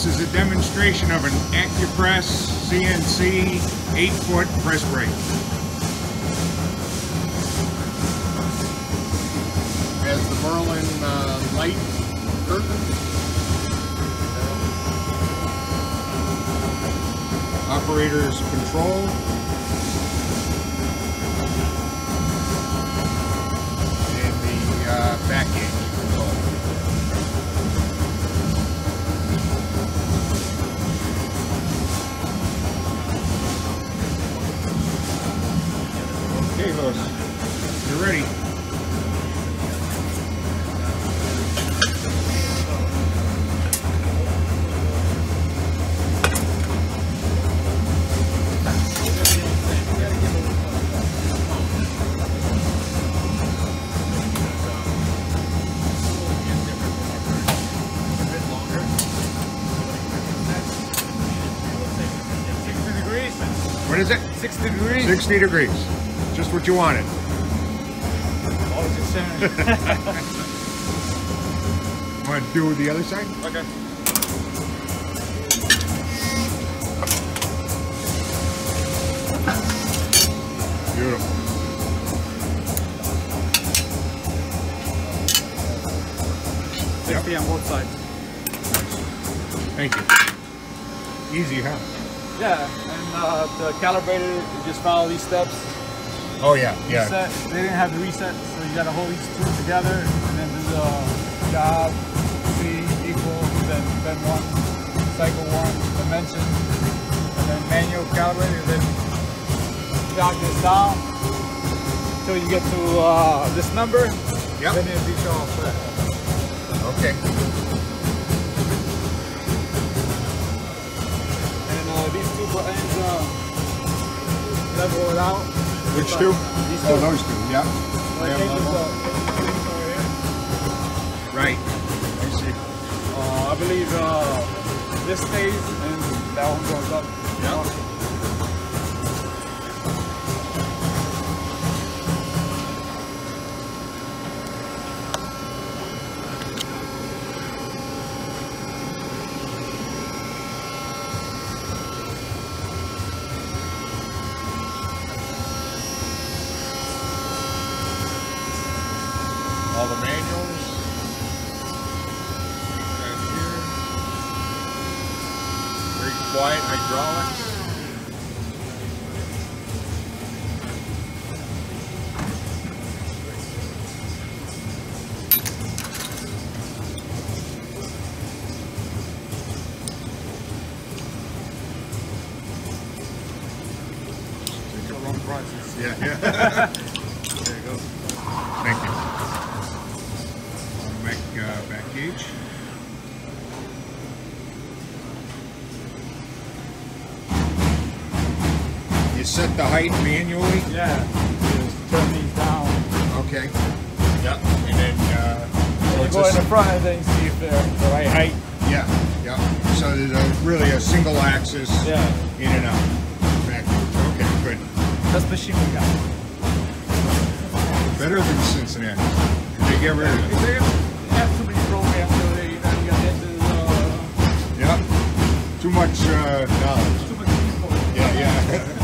This is a demonstration of an AccuPress CNC 8-foot press brake. Has the Merlin light curtain. Operator's control. And the back gauge control. Okay, Louis, you're ready. What is it? 60 degrees. 60 degrees. Just what you wanted. Always concerned. Want to do with the other side? Okay. Beautiful. Yep. On both sides. Thank you. Easy, huh? Yeah, and the calibrator, you just follow these steps. Oh yeah, yeah. Reset. They didn't have the reset, so you got to hold each tool together and then do the job, C equal, then bend one, cycle one, dimension, and then manual calibrator, then jog this down until you get to this number. Yep. Then it'll be all set. Okay. These two buttons level it out. Which two? These two. Oh, those two, yeah. Like Right. I see. I believe this stays and that one goes up. Yeah. All the manuals right here. Very quiet hydraulics. Take a long process. Yeah, yeah. There you go. Thank you. Back gauge. You set the height manually? Yeah. Just turn these down. Okay. Yep. And then so You go in the front and then see if they're the right height. yeah, yeah. So there's really a single axis Yeah. in and out. Back gauge. Okay, good. That's the machine we got. Better than Cincinnati. Did they get rid of it? They have too many programs so they, you got into Yeah. Too much knowledge. too much people. Yeah, yeah.